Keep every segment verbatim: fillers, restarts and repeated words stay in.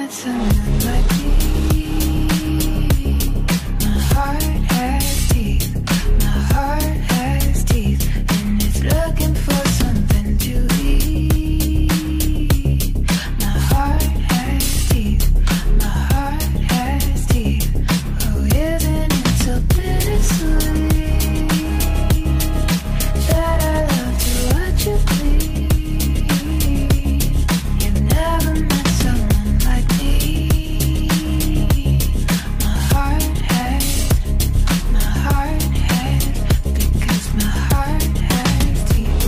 met someone like me. My heart has teeth, my heart has teeth, and it's looking for something to eat. My heart has teeth, my heart has teeth. Oh, isn't it so bittersweet that I love to watch you bleed? You've never met someone like me. My heart has, my heart has, because my heart has teeth.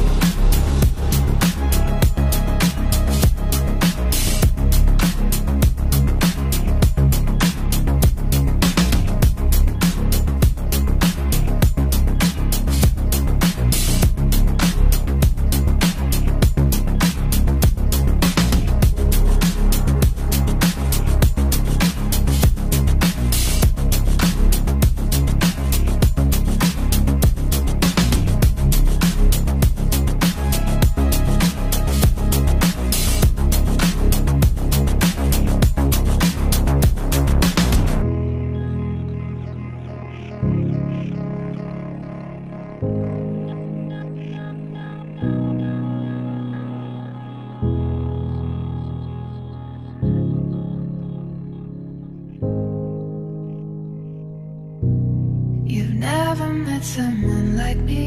You've never met someone like me.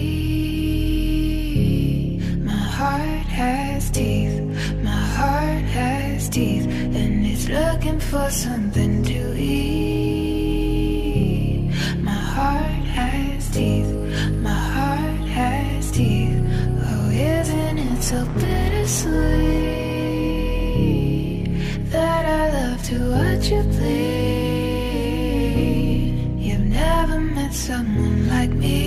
My heart has teeth, my heart has teeth, and it's looking for something to eat. My heart has teeth, my heart has teeth. Oh, isn't it so bittersweet that I love to watch you bleed? You've never met someone like me.